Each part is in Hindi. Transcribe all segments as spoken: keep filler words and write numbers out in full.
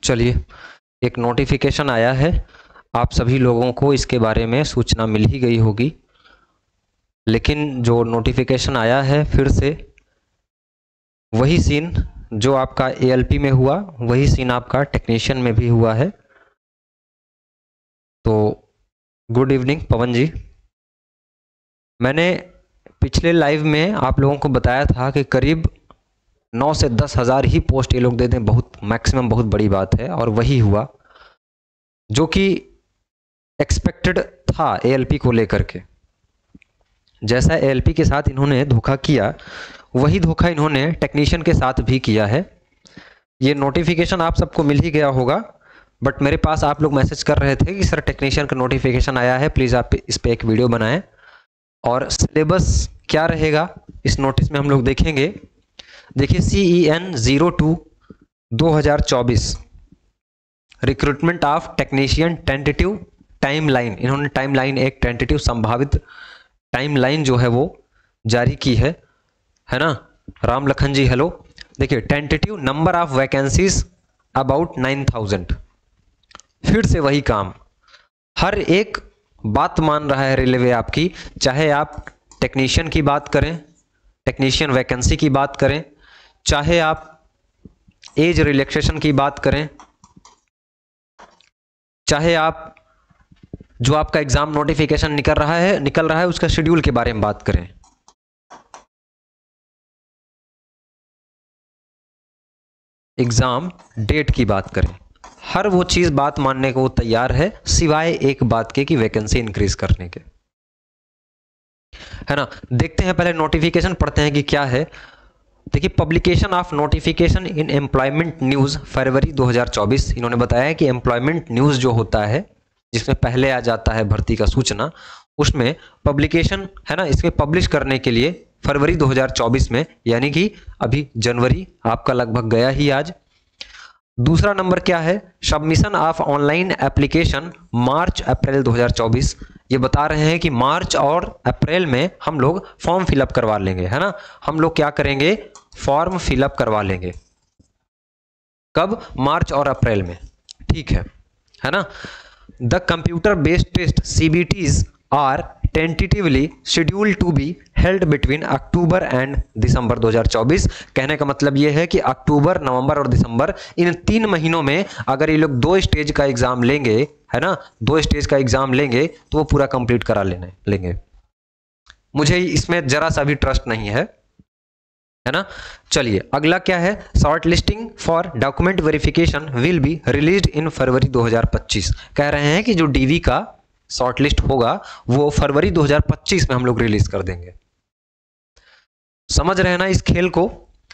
चलिए, एक नोटिफिकेशन आया है, आप सभी लोगों को इसके बारे में सूचना मिल ही गई होगी, लेकिन जो नोटिफिकेशन आया है फिर से वही सीन जो आपका एएलपी में हुआ वही सीन आपका टेक्नीशियन में भी हुआ है। तो गुड इवनिंग पवन जी। मैंने पिछले लाइव में आप लोगों को बताया था कि करीब नौ से दस हज़ार ही पोस्ट ये लोग दे दें, बहुत मैक्सिमम बहुत बड़ी बात है, और वही हुआ जो कि एक्सपेक्टेड था एएलपी को लेकर के। जैसा एएलपी के साथ इन्होंने धोखा किया वही धोखा इन्होंने टेक्नीशियन के साथ भी किया है। ये नोटिफिकेशन आप सबको मिल ही गया होगा, बट मेरे पास आप लोग मैसेज कर रहे थे कि सर टेक्नीशियन का नोटिफिकेशन आया है, प्लीज़ आप इस पर एक वीडियो बनाएं। और सिलेबस क्या रहेगा इस नोटिस में हम लोग देखेंगे। देखिए, C E N zero two दो हज़ार चौबीस recruitment of technician tentative time line, इन्होंने टाइम लाइन एक टेंटेटिव संभावित टाइम लाइन जो है वो जारी की है है ना। राम लखन जी हेलो। देखिए, tentative number of vacancies about nine thousand. फिर से वही काम, हर एक बात मान रहा है रेलवे आपकी, चाहे आप टेक्नीशियन की बात करें, टेक्नीशियन वैकेंसी की बात करें, चाहे आप एज रिलैक्सेशन की बात करें, चाहे आप जो आपका एग्जाम नोटिफिकेशन निकल रहा है निकल रहा है उसका शेड्यूल के बारे में बात करें, एग्जाम डेट की बात करें, हर वो चीज बात मानने को तैयार है सिवाय एक बात के कि वैकेंसी इंक्रीज करने के, है ना। देखते हैं पहले नोटिफिकेशन पढ़ते हैं कि क्या है। देखिए, publication of notification in employment news February दो हज़ार चौबीस। इन्होंने बताया कि एम्प्लॉयमेंट न्यूज जो होता है जिसमें पहले आ जाता है भर्ती का सूचना, उसमें पब्लिकेशन है ना, इसमें पब्लिश करने के लिए फरवरी दो हज़ार चौबीस में, यानी कि अभी जनवरी आपका लगभग गया ही आज। दूसरा नंबर क्या है, submission of online application March April दो हज़ार चौबीस। ये बता रहे हैं कि मार्च और अप्रैल में हम लोग फॉर्म फिलअप करवा लेंगे, है ना। हम लोग क्या करेंगे, फॉर्म फिलअप करवा लेंगे। कब, मार्च और अप्रैल में, ठीक है है ना। The computer based test CBTs are tentatively schedule to be held between October and December दो हज़ार चौबीस। कहने का मतलब यह है कि अक्टूबर, नवंबर और दिसंबर, इन तीन महीनों में अगर ये लोग दो स्टेज का एग्जाम लेंगे, है ना, दो स्टेज का एग्जाम लेंगे तो वो पूरा कंप्लीट करा लेने लेंगे। मुझे इसमें जरा सा भी ट्रस्ट नहीं है, है ना। चलिए, अगला क्या है, short listing for document verification will be released in February दो हज़ार पच्चीस। कह रहे हैं कि जो डीवी का शॉर्ट लिस्ट होगा वो फरवरी दो हज़ार पच्चीस में हम लोग रिलीज कर देंगे। समझ रहे हैं ना इस खेल को।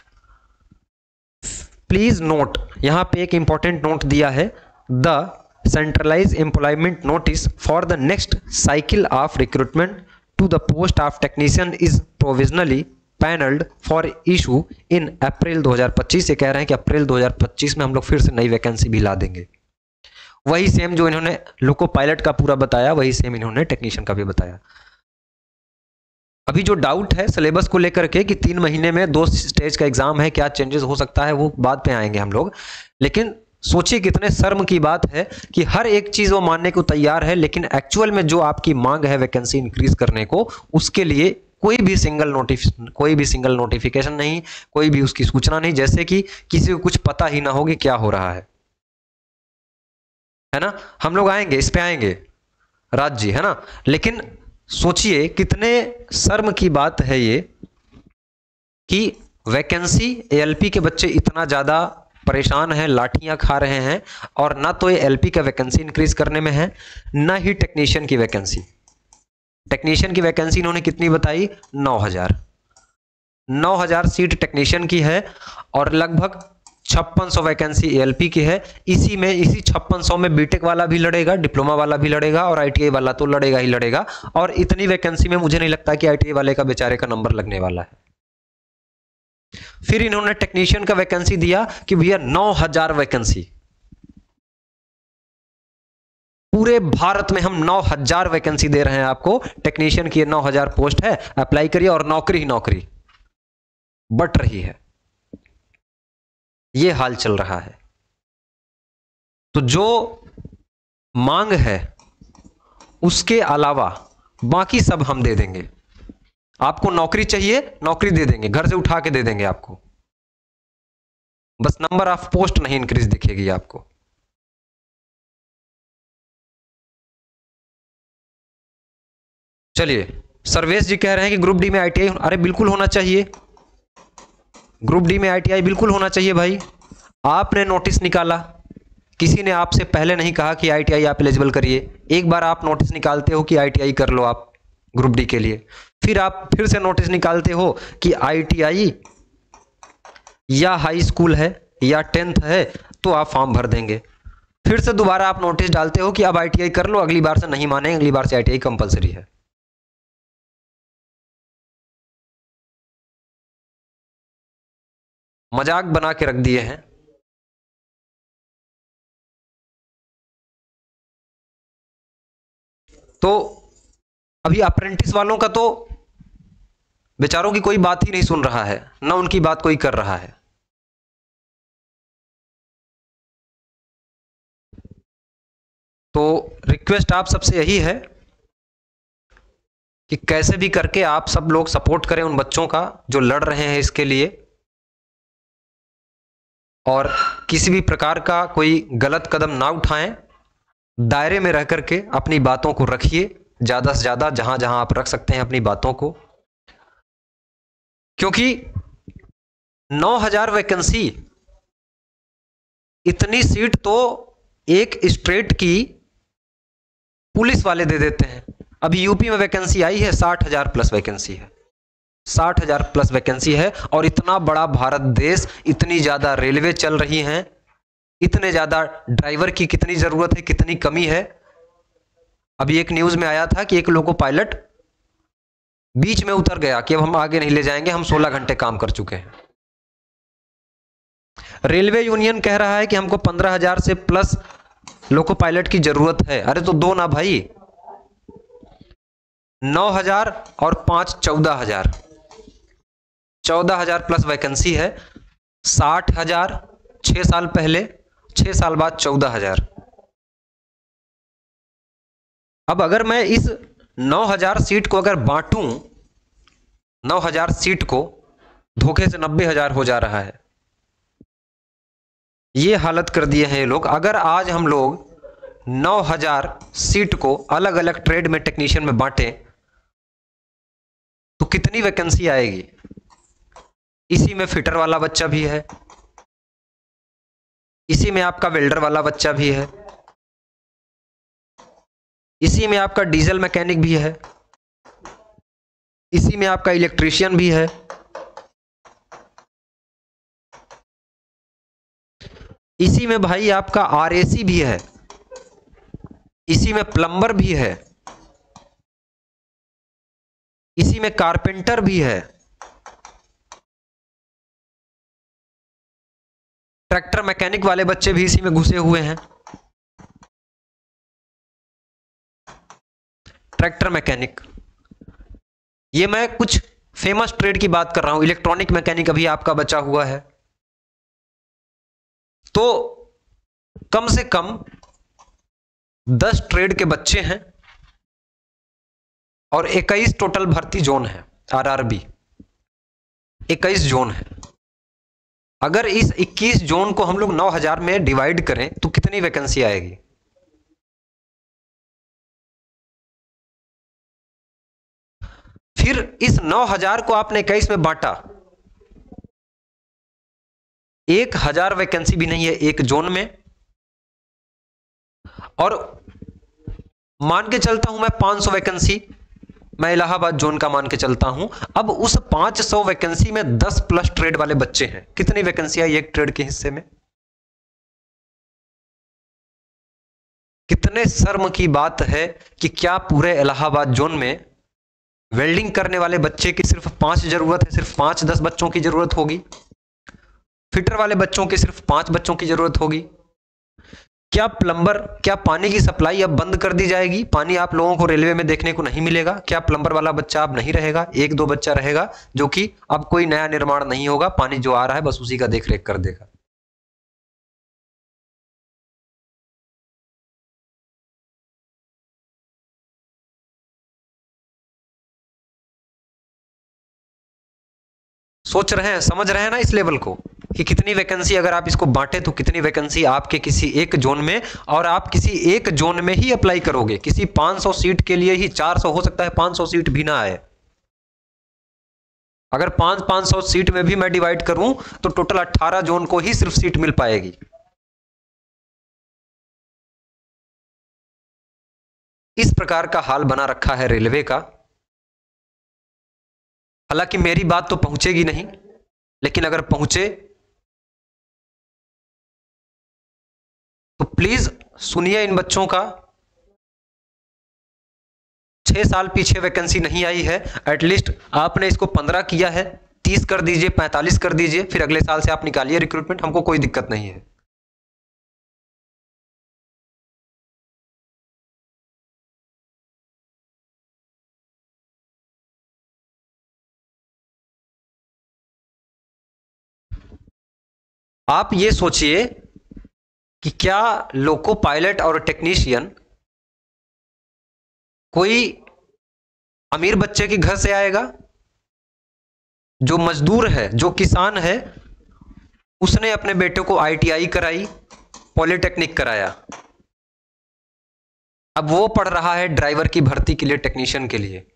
प्लीज नोट, यहां पे एक इंपॉर्टेंट नोट दिया है, the centralise employment notice for the next cycle of recruitment to the post of technician is provisionally panelled for issue in April दो हज़ार पच्चीस। से कह रहे हैं कि अप्रैल दो हज़ार पच्चीस में हम लोग फिर से नई वैकेंसी भी ला देंगे। वही सेम जो इन्होंने लोको पायलट का पूरा बताया वही सेम इन्होंने टेक्नीशियन का भी बताया। अभी जो डाउट है सिलेबस को लेकर के कि तीन महीने में दो स्टेज का एग्जाम है, क्या चेंजेस हो सकता है, वो बाद पे आएंगे हम लोग। लेकिन सोचिए कितने शर्म की बात है कि हर एक चीज वो मानने को तैयार है, लेकिन एक्चुअल में जो आपकी मांग है वैकेंसी इंक्रीज करने को, उसके लिए कोई भी सिंगल नोटिफिकेशन कोई भी सिंगल नोटिफिकेशन नहीं, कोई भी उसकी सूचना नहीं, जैसे कि किसी को कुछ पता ही ना हो कि क्या हो रहा है है ना। हम लोग आएंगे, इस पे आएंगे राज जी, है ना। लेकिन सोचिए कितने शर्म की बात है ये कि वैकेंसी एएलपी के बच्चे इतना ज्यादा परेशान हैं, लाठियां खा रहे हैं, और ना तो ये एलपी का वैकेंसी इंक्रीज करने में है, ना ही टेक्नीशियन की वैकेंसी। टेक्नीशियन की वैकेंसी इन्होंने कितनी बताई, नौ हजार नौ हजार सीट टेक्नीशियन की है, और लगभग छप्पन सौ वैकेंसी एएलपी की है। इसी में इसी छप्पन सौ में बीटेक वाला भी लड़ेगा, डिप्लोमा वाला भी लड़ेगा, और आईटीआई वाला तो लड़ेगा ही लड़ेगा। और इतनी वैकेंसी में मुझे नहीं लगता कि आईटीआई वाले का बेचारे का नंबर लगने वाला है। फिर इन्होंने टेक्नीशियन का वैकेंसी दिया कि भैया नौ हजार वैकेंसी, पूरे भारत में हम नौ हजार वैकेंसी दे रहे हैं आपको, टेक्नीशियन की नौ हजार पोस्ट है, अप्लाई करिए, और नौकरी ही नौकरी बट रही है। ये हाल चल रहा है। तो जो मांग है उसके अलावा बाकी सब हम दे देंगे। आपको नौकरी चाहिए, नौकरी दे देंगे, घर से उठा के दे देंगे आपको, बस नंबर ऑफ पोस्ट नहीं इंक्रीज दिखेगी आपको। चलिए, सर्वेश जी कह रहे हैं कि ग्रुप डी में आईटीआई, अरे बिल्कुल होना चाहिए, ग्रुप डी में आईटीआई बिल्कुल होना चाहिए भाई। आपने नोटिस निकाला, किसी ने आपसे पहले नहीं कहा कि आईटीआई आप एलिजिबल करिए, एक बार आप नोटिस निकालते हो कि आईटीआई कर लो आप ग्रुप डी के लिए, फिर आप फिर से नोटिस निकालते हो कि आईटीआई या हाई स्कूल है या टेंथ है तो आप फॉर्म भर देंगे, फिर से दोबारा आप नोटिस डालते हो कि अब आईटीआई कर लो, अगली बार से नहीं माने, अगली बार से आईटीआई कंपलसरी है। मजाक बना के रख दिए हैं। तो अभी अप्रेंटिस वालों का तो बेचारों की कोई बात ही नहीं सुन रहा है, ना उनकी बात कोई कर रहा है। तो रिक्वेस्ट आप सबसे यही है कि कैसे भी करके आप सब लोग सपोर्ट करें उन बच्चों का जो लड़ रहे हैं इसके लिए, और किसी भी प्रकार का कोई गलत कदम ना उठाएं, दायरे में रह करके अपनी बातों को रखिए ज्यादा से ज्यादा, जहां जहां आप रख सकते हैं अपनी बातों को, क्योंकि नौ हज़ार वैकेंसी, इतनी सीट तो एक स्टेट की पुलिस वाले दे देते हैं। अभी यूपी में वैकेंसी आई है, साठ हजार प्लस वैकेंसी है, साठ हजार प्लस वैकेंसी है, और इतना बड़ा भारत देश, इतनी ज्यादा रेलवे चल रही हैं, इतने ज्यादा ड्राइवर की कितनी जरूरत है, कितनी कमी है। अभी एक न्यूज में आया था कि एक लोको पायलट बीच में उतर गया कि अब हम आगे नहीं ले जाएंगे, हम सोलह घंटे काम कर चुके हैं। रेलवे यूनियन कह रहा है कि हमको पंद्रह हजार से प्लस लोको पायलट की जरूरत है। अरे तो दो ना भाई, नौ हजार और पांच चौदह हजार, चौदह हजार प्लस वैकेंसी है, साठ हजार छह साल पहले, छह साल बाद चौदह हजार। अब अगर मैं इस नौ हज़ार सीट को अगर बांटूं, नौ हज़ार सीट को धोखे से नब्बे हज़ार हो जा रहा है, ये हालत कर दिए हैं ये लोग। अगर आज हम लोग नौ हज़ार सीट को अलग अलग ट्रेड में टेक्नीशियन में बांटें तो कितनी वैकेंसी आएगी? इसी में फिटर वाला बच्चा भी है, इसी में आपका वेल्डर वाला बच्चा भी है, इसी में आपका डीजल मैकेनिक भी है, इसी में आपका इलेक्ट्रीशियन भी है, इसी में भाई आपका आरएसी भी है, इसी में प्लम्बर भी है, इसी में कारपेंटर भी है, ट्रैक्टर मैकेनिक वाले बच्चे भी इसी में घुसे हुए हैं। ट्रैक्टर मैकेनिक, ये मैं कुछ फेमस ट्रेड की बात कर रहा हूं। इलेक्ट्रॉनिक मैकेनिक अभी आपका बचा हुआ है। तो कम से कम दस ट्रेड के बच्चे हैं और इक्कीस टोटल भर्ती जोन है, आरआरबी इक्कीस जोन है। अगर इस इक्कीस जोन को हम लोग नौ हज़ार में डिवाइड करें तो कितनी वैकेंसी आएगी? फिर इस नौ हज़ार को आपने इक्कीस में बांटा, एक हजार वैकेंसी भी नहीं है एक जोन में, और मान के चलता हूं मैं पाँच सौ वैकेंसी, मैं इलाहाबाद जोन का मान के चलता हूं। अब उस पाँच सौ वैकेंसी में दस प्लस ट्रेड वाले बच्चे हैं, कितनी वैकेंसी आई एक ट्रेड के हिस्से में? कितने शर्म की बात है कि क्या पूरे इलाहाबाद जोन में वेल्डिंग करने वाले बच्चे की सिर्फ पांच जरूरत है, सिर्फ पांच दस बच्चों की जरूरत होगी, फिटर वाले बच्चों की सिर्फ पांच बच्चों की जरूरत होगी। क्या प्लम्बर, क्या पानी की सप्लाई अब बंद कर दी जाएगी? पानी आप लोगों को रेलवे में देखने को नहीं मिलेगा? क्या प्लम्बर वाला बच्चा अब नहीं रहेगा? एक दो बच्चा रहेगा जो कि अब कोई नया निर्माण नहीं होगा, पानी जो आ रहा है बस उसी का देख रेख कर देगा। सोच रहे हैं, समझ रहे हैं ना इस लेवल को, कि कितनी वैकेंसी, अगर आप इसको बांटे तो कितनी वैकेंसी आपके किसी एक जोन में, और आप किसी एक जोन में ही अप्लाई करोगे। किसी पाँच सौ सीट के लिए ही चार सौ, हो सकता है पाँच सौ सीट भी ना आए। अगर पांच पांच सौ सीट में भी मैं डिवाइड करूं तो टोटल अठारह जोन को ही सिर्फ सीट मिल पाएगी। इस प्रकार का हाल बना रखा है रेलवे का। हालांकि मेरी बात तो पहुंचेगी नहीं, लेकिन अगर पहुंचे तो प्लीज सुनिए इन बच्चों का। छह साल पीछे वैकेंसी नहीं आई है, एटलीस्ट आपने इसको पंद्रह किया है, तीस कर दीजिए, पैंतालीस कर दीजिए, फिर अगले साल से आप निकालिए रिक्रूटमेंट, हमको कोई दिक्कत नहीं है। आप ये सोचिए कि क्या लोको पायलट और टेक्नीशियन कोई अमीर बच्चे के घर से आएगा? जो मजदूर है, जो किसान है, उसने अपने बेटे को आईटीआई कराई, पॉलिटेक्निक कराया, अब वो पढ़ रहा है ड्राइवर की भर्ती के लिए, टेक्नीशियन के लिए।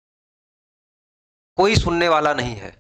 कोई सुनने वाला नहीं है।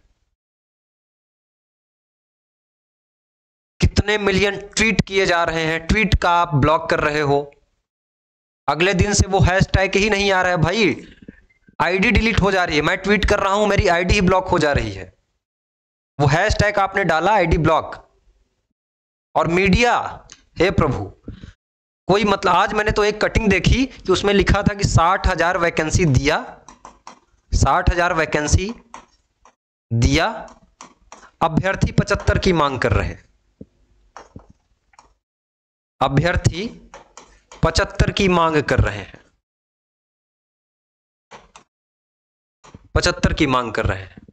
कितने मिलियन ट्वीट किए जा रहे हैं, ट्वीट का आप ब्लॉक कर रहे हो, अगले दिन से वो हैशटैग ही नहीं आ रहा है भाई, आईडी डिलीट हो जा रही है। मैं ट्वीट कर रहा हूं, मेरी आईडी ही ब्लॉक हो जा रही है। वो हैशटैग आपने डाला, आईडी ब्लॉक। और मीडिया, हे प्रभु, कोई मतलब, आज मैंने तो एक कटिंग देखी कि उसमें लिखा था कि साठ हजार वैकेंसी दिया, साठ हजार वैकेंसी दिया, अभ्यर्थी पचहत्तर की मांग कर रहे, अभ्यर्थी पचहत्तर की मांग कर रहे हैं, पचहत्तर की मांग कर रहे हैं।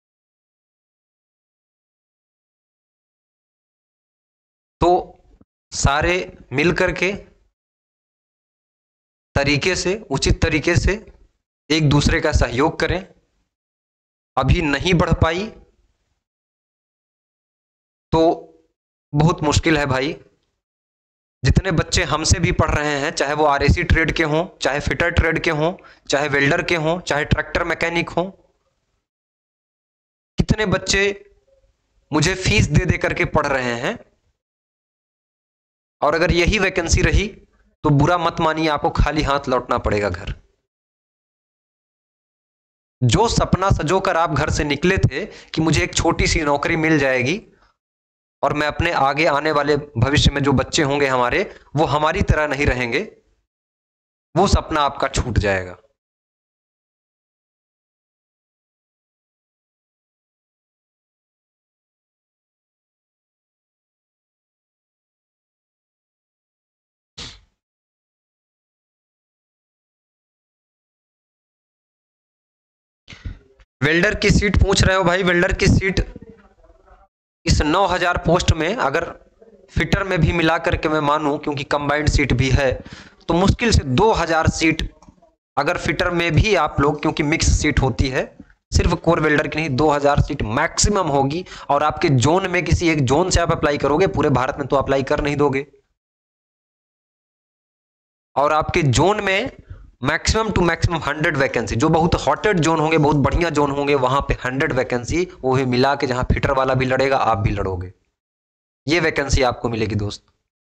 तो सारे मिलकर के तरीके से, उचित तरीके से एक दूसरे का सहयोग करें। अभी नहीं बढ़ पाई तो बहुत मुश्किल है भाई। जितने बच्चे हमसे भी पढ़ रहे हैं, चाहे वो आरएसी ट्रेड के हों, चाहे फिटर ट्रेड के हों, चाहे वेल्डर के हों, चाहे ट्रैक्टर मैकेनिक हों, कितने बच्चे मुझे फीस दे दे करके पढ़ रहे हैं। और अगर यही वैकेंसी रही तो बुरा मत मानिए, आपको खाली हाथ लौटना पड़ेगा घर। जो सपना सजोकर आप घर से निकले थे कि मुझे एक छोटी सी नौकरी मिल जाएगी और मैं अपने आगे आने वाले भविष्य में जो बच्चे होंगे हमारे, वो हमारी तरह नहीं रहेंगे, वो सपना आपका छूट जाएगा। वेल्डर की सीट पूछ रहे हो भाई, वेल्डर की सीट इस नौ हज़ार पोस्ट में अगर फिटर में भी मिला करके मैं मानूं, क्योंकि कंबाइंड सीट भी है, तो मुश्किल से दो हज़ार सीट अगर फिटर में भी आप लोग, क्योंकि मिक्स सीट होती है, सिर्फ कोर वेल्डर की नहीं, दो हज़ार सीट मैक्सिमम होगी। और आपके जोन में किसी एक जोन से आप अप्लाई करोगे, पूरे भारत में तो अप्लाई कर नहीं दोगे। और आपके जोन में maximum to maximum hundred vacancy, जो बहुत हॉटेड जोन होंगे, बहुत बढ़िया जोन होंगे, वहां पे हंड्रेड वैकेंसी, वो भी मिला के, जहां फिटर वाला भी लड़ेगा, आप भी लड़ोगे, ये वैकेंसी आपको मिलेगी दोस्त।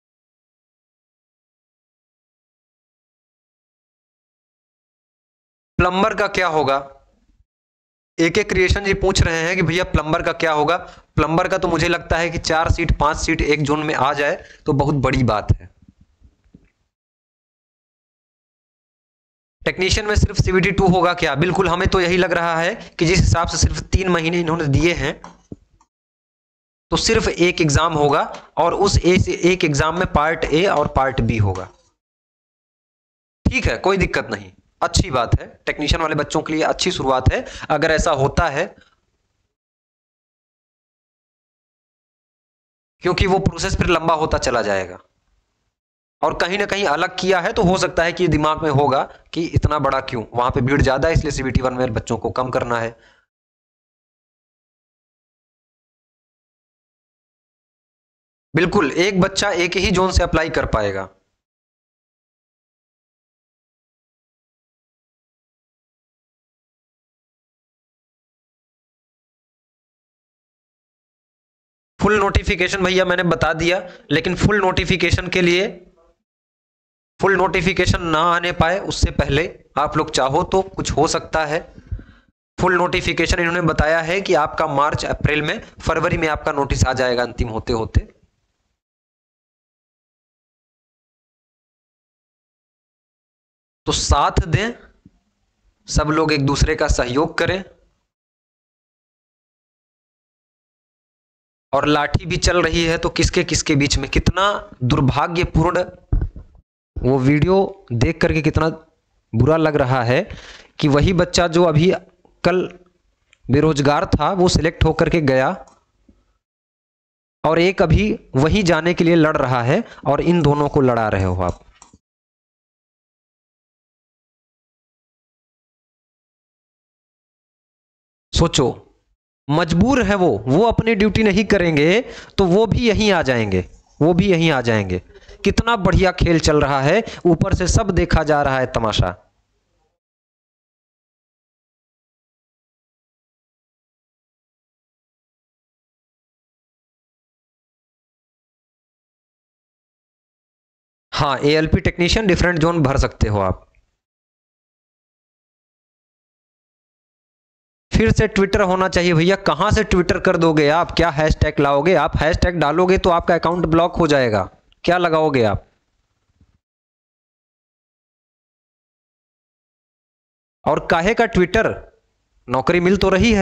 प्लम्बर का क्या होगा? एक एक क्रिएशन जी पूछ रहे हैं कि भैया प्लम्बर का क्या होगा। प्लम्बर का तो मुझे लगता है कि चार सीट पांच सीट एक जोन में आ जाए तो बहुत बड़ी बात है। टेक्नीशियन में सिर्फ सीवीटी टू होगा क्या? बिल्कुल, हमें तो यही लग रहा है कि जिस हिसाब से सिर्फ तीन महीने इन्होंने दिए हैं, तो सिर्फ एक एग्जाम होगा, और उस ए से एक एग्जाम में पार्ट ए और पार्ट बी होगा। ठीक है, कोई दिक्कत नहीं, अच्छी बात है, टेक्नीशियन वाले बच्चों के लिए अच्छी शुरुआत है अगर ऐसा होता है, क्योंकि वो प्रोसेस फिर लंबा होता चला जाएगा। और कहीं ना कहीं अलग किया है तो हो सकता है कि दिमाग में होगा कि इतना बड़ा क्यों, वहां पे भीड़ ज्यादा है इसलिए सीबीटी वन में बच्चों को कम करना है। बिल्कुल, एक बच्चा एक ही जोन से अप्लाई कर पाएगा। फुल नोटिफिकेशन भैया मैंने बता दिया, लेकिन फुल नोटिफिकेशन के लिए, फुल नोटिफिकेशन ना आने पाए उससे पहले आप लोग चाहो तो कुछ हो सकता है। फुल नोटिफिकेशन इन्होंने बताया है कि आपका मार्च अप्रैल में, फरवरी में आपका नोटिस आ जाएगा अंतिम होते होते। तो साथ दें, सब लोग एक दूसरे का सहयोग करें। और लाठी भी चल रही है तो किसके किसके बीच में, कितना दुर्भाग्यपूर्ण, वो वीडियो देख करके कितना बुरा लग रहा है कि वही बच्चा जो अभी कल बेरोजगार था वो सिलेक्ट होकर के गया और एक अभी वही जाने के लिए लड़ रहा है, और इन दोनों को लड़ा रहे हो आप। सोचो, मजबूर है वो वो अपनी ड्यूटी नहीं करेंगे तो वो भी यहीं आ जाएंगे, वो भी यहीं आ जाएंगे। कितना बढ़िया खेल चल रहा है, ऊपर से सब देखा जा रहा है तमाशा। हाँ, एएलपी टेक्नीशियन डिफरेंट जोन भर सकते हो आप। फिर से ट्विटर होना चाहिए भैया, कहां से ट्विटर कर दोगे आप, क्या हैशटैग लाओगे आप? हैशटैग डालोगे तो आपका अकाउंट ब्लॉक हो जाएगा, क्या लगाओगे आप? और काहे का ट्विटर, नौकरी मिल तो रही है,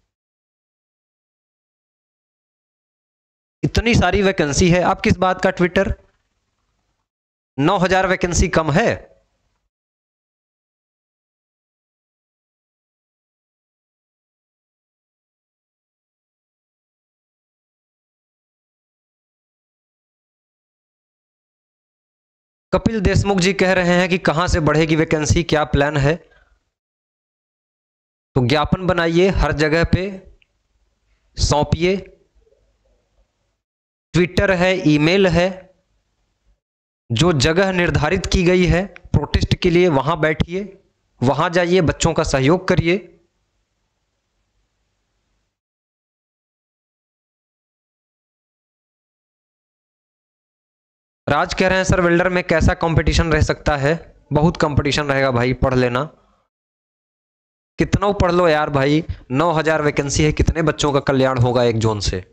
इतनी सारी वैकेंसी है, आप किस बात का ट्विटर? नौ हजार वैकेंसी कम है? कपिल देशमुख जी कह रहे हैं कि कहां से बढ़ेगी वैकेंसी, क्या प्लान है? तो ज्ञापन बनाइए, हर जगह पे सौंपिए, ट्विटर है, ईमेल है, जो जगह निर्धारित की गई है प्रोटेस्ट के लिए वहां बैठिए, वहां जाइए, बच्चों का सहयोग करिए। राज कह रहे हैं सर वेल्डर में कैसा कंपटीशन रह सकता है? बहुत कंपटीशन रहेगा भाई, पढ़ लेना, कितना पढ़ लो यार भाई, नौ हजार वैकेंसी है, कितने बच्चों का कल्याण होगा एक जोन से?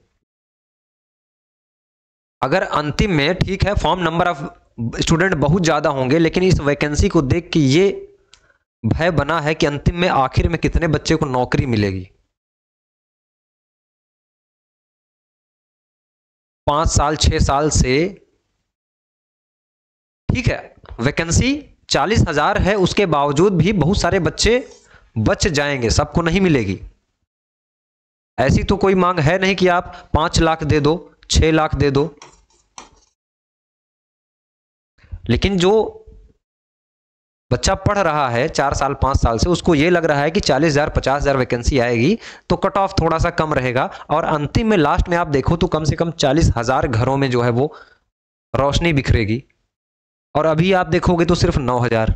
अगर अंतिम में, ठीक है, फॉर्म नंबर ऑफ स्टूडेंट बहुत ज्यादा होंगे, लेकिन इस वैकेंसी को देख के ये भय बना है कि अंतिम में आखिर में कितने बच्चे को नौकरी मिलेगी। पांच साल छह साल से, ठीक है, वैकेंसी चालीस हजार है, उसके बावजूद भी बहुत सारे बच्चे बच जाएंगे, सबको नहीं मिलेगी। ऐसी तो कोई मांग है नहीं कि आप पांच लाख दे दो, छह लाख दे दो, लेकिन जो बच्चा पढ़ रहा है चार साल पांच साल से, उसको यह लग रहा है कि चालीस हजार पचास हजार वैकेंसी आएगी तो कट ऑफ थोड़ा सा कम रहेगा, और अंतिम में लास्ट में आप देखो तो कम से कम चालीस हजार घरों में जो है वो रोशनी बिखरेगी, और अभी आप देखोगे तो सिर्फ नौ हजार।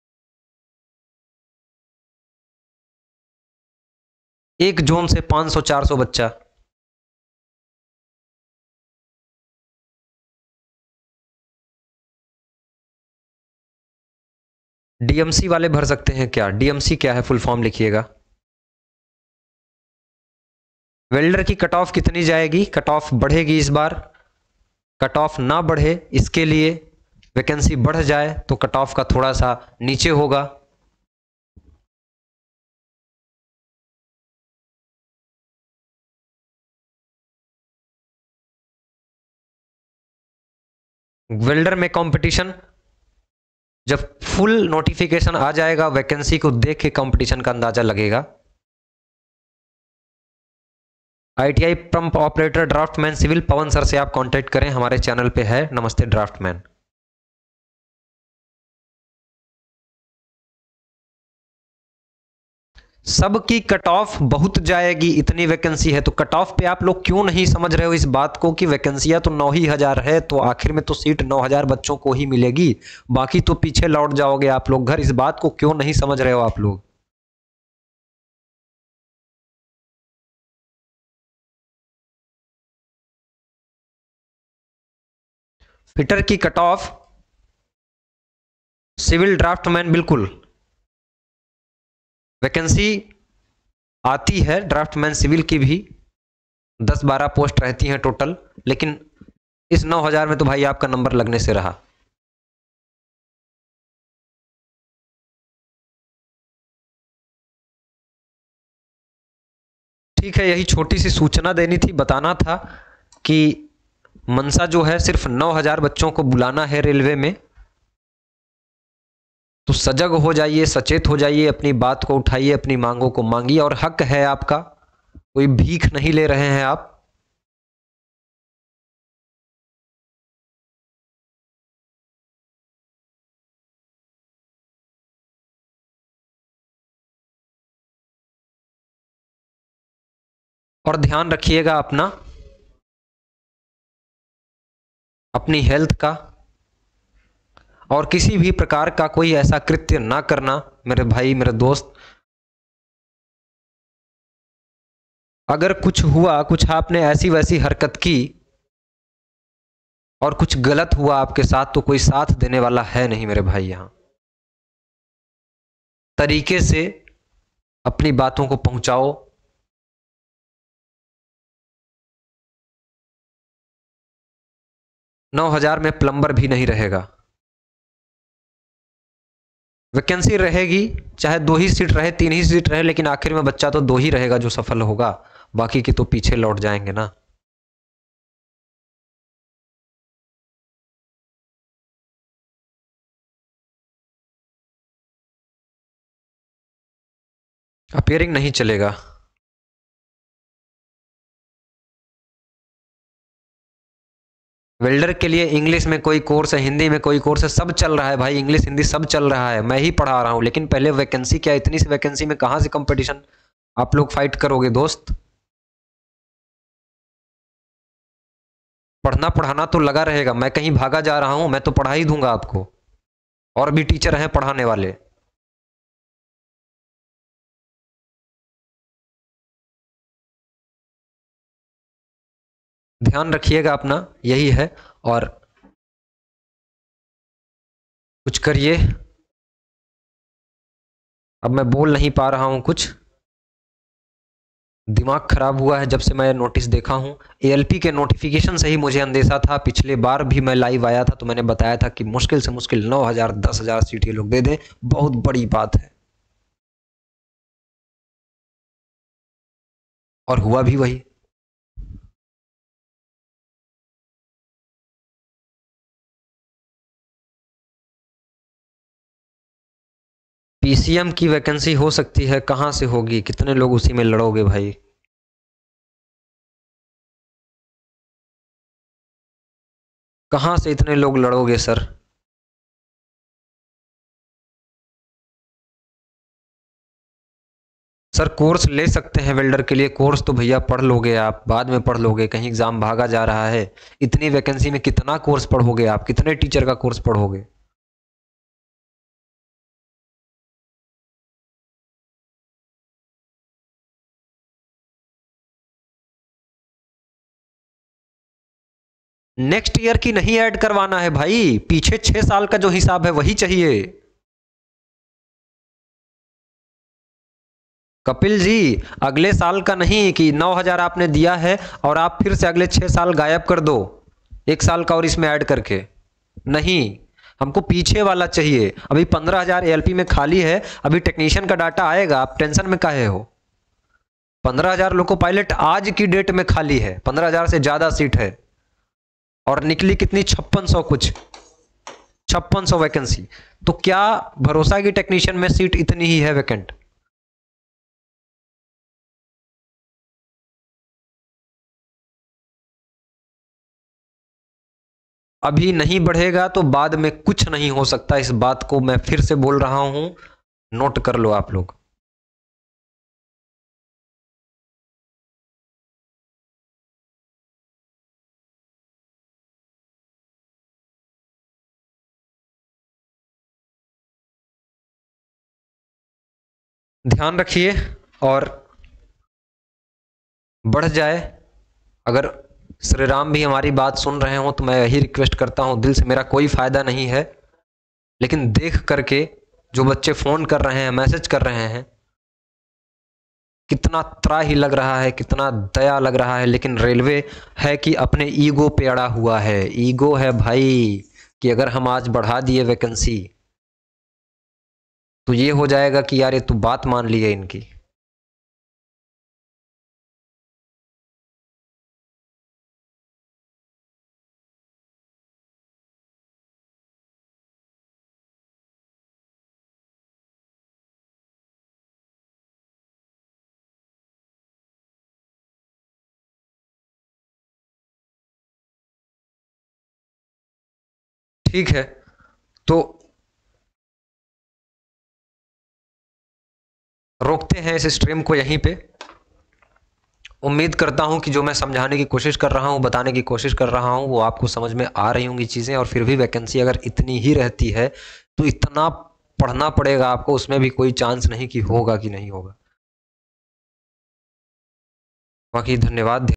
एक जोन से पांच सौ चार सौ बच्चा, डीएमसी वाले भर सकते हैं क्या? डीएमसी क्या है, फुल फॉर्म लिखिएगा। वेल्डर की कट ऑफ कितनी जाएगी? कट ऑफ बढ़ेगी इस बार, कट ऑफ ना बढ़े इसके लिए, वैकेंसी बढ़ जाए तो कट ऑफ का थोड़ा सा नीचे होगा। वेल्डर में कंपटीशन, जब फुल नोटिफिकेशन आ जाएगा वैकेंसी को देख के कंपटीशन का अंदाजा लगेगा। ITI pump operator draftman civil, Pawan sir से आप कांटेक्ट करें, हमारे चैनल पे है नमस्ते ड्राफ्टमैन। सबकी कट ऑफ बहुत जाएगी, इतनी वैकेंसी है। तो कट ऑफ पे आप लोग क्यों नहीं समझ रहे हो इस बात को कि वैकेंसियां तो नौ ही हजार है, तो आखिर में तो सीट नौ हजार बच्चों को ही मिलेगी, बाकी तो पीछे लौट जाओगे आप लोग घर। इस बात को क्यों नहीं समझ रहे हो आप लोग? फिटर की कट ऑफ, सिविल ड्राफ्टमैन, बिल्कुल वैकेंसी आती है ड्राफ्टमैन सिविल की भी, दस बारह पोस्ट रहती हैं टोटल, लेकिन इस नौ हजार में तो भाई आपका नंबर लगने से रहा। ठीक है, यही छोटी सी सूचना देनी थी, बताना था कि मनसा जो है सिर्फ नौ हजार बच्चों को बुलाना है रेलवे में। तो सजग हो जाइए, सचेत हो जाइए, अपनी बात को उठाइए, अपनी मांगों को मांगिए, और हक है आपका, कोई भीख नहीं ले रहे हैं आप। और ध्यान रखिएगा अपना, अपनी हेल्थ का, और किसी भी प्रकार का कोई ऐसा कृत्य ना करना मेरे भाई, मेरे दोस्त। अगर कुछ हुआ, कुछ आपने ऐसी वैसी हरकत की और कुछ गलत हुआ आपके साथ, तो कोई साथ देने वाला है नहीं मेरे भाई। यहां तरीके से अपनी बातों को पहुंचाओ। नौ हजार में प्लम्बर भी नहीं रहेगा। वैकेंसी रहेगी, चाहे दो ही सीट रहे, तीन ही सीट रहे, लेकिन आखिर में बच्चा तो दो ही रहेगा जो सफल होगा, बाकी के तो पीछे लौट जाएंगे ना। अपियरिंग नहीं चलेगा। वेल्डर के लिए इंग्लिश में कोई कोर्स है, हिंदी में कोई कोर्स है, सब चल रहा है भाई, इंग्लिश हिंदी सब चल रहा है, मैं ही पढ़ा रहा हूं। लेकिन पहले वैकेंसी क्या, इतनी सी वैकेंसी में कहां से कंपटीशन आप लोग फाइट करोगे दोस्त? पढ़ना पढ़ाना तो लगा रहेगा, मैं कहीं भागा जा रहा हूं? मैं तो पढ़ा ही दूंगा आपको, और भी टीचर हैं पढ़ाने वाले। ध्यान रखिएगा अपना, यही है। और कुछ करिए। अब मैं बोल नहीं पा रहा हूं कुछ, दिमाग खराब हुआ है जब से मैं नोटिस देखा हूं। एएलपी के नोटिफिकेशन से ही मुझे अंदेशा था, पिछले बार भी मैं लाइव आया था तो मैंने बताया था कि मुश्किल से मुश्किल नौ हजार दस हजार सीट ये लोग दे दें, बहुत बड़ी बात है, और हुआ भी वही। पीसीएम की वैकेंसी हो सकती है, कहां से होगी, कितने लोग उसी में लड़ोगे भाई? कहां से इतने लोग लड़ोगे सर? सर कोर्स ले सकते हैं वेल्डर के लिए, कोर्स तो भैया पढ़ लोगे आप, बाद में पढ़ लोगे, कहीं एग्जाम भागा जा रहा है। इतनी वैकेंसी में कितना कोर्स पढ़ोगे आप, कितने टीचर का कोर्स पढ़ोगे? नेक्स्ट ईयर की नहीं ऐड करवाना है भाई, पीछे छह साल का जो हिसाब है वही चाहिए। कपिल जी, अगले साल का नहीं कि नौ हजार आपने दिया है और आप फिर से अगले छह साल गायब कर दो, एक साल का और इसमें ऐड करके। नहीं, हमको पीछे वाला चाहिए। अभी पंद्रह हजार एएलपी में खाली है, अभी टेक्नीशियन का डाटा आएगा, आप टेंशन में काहे हो? पंद्रह हजार लोको पायलट आज की डेट में खाली है, पंद्रह हजार से ज्यादा सीट है, और निकली कितनी, छप्पन सौ कुछ, छप्पन सौ वैकेंसी। तो क्या भरोसा की टेक्नीशियन में सीट इतनी ही है वैकेंट? अभी नहीं बढ़ेगा तो बाद में कुछ नहीं हो सकता, इस बात को मैं फिर से बोल रहा हूं, नोट कर लो आप लोग। ध्यान रखिए और बढ़ जाए। अगर श्री राम भी हमारी बात सुन रहे हो तो मैं यही रिक्वेस्ट करता हूं, दिल से, मेरा कोई फायदा नहीं है, लेकिन देख करके जो बच्चे फोन कर रहे हैं, मैसेज कर रहे हैं, कितना त्राही लग रहा है, कितना दया लग रहा है, लेकिन रेलवे है कि अपने ईगो पे अड़ा हुआ है। ईगो है भाई कि अगर हम आज बढ़ा दिए वैकेंसी तो ये हो जाएगा कि यार ये तो बात मान ली है इनकी। ठीक है, तो रोकते हैं इस स्ट्रीम को यहीं पे। उम्मीद करता हूं कि जो मैं समझाने की कोशिश कर रहा हूं, बताने की कोशिश कर रहा हूं, वो आपको समझ में आ रही होंगी चीज़ें। और फिर भी वैकेंसी अगर इतनी ही रहती है तो इतना पढ़ना पड़ेगा आपको, उसमें भी कोई चांस नहीं कि होगा कि नहीं होगा। बाकी धन्यवाद।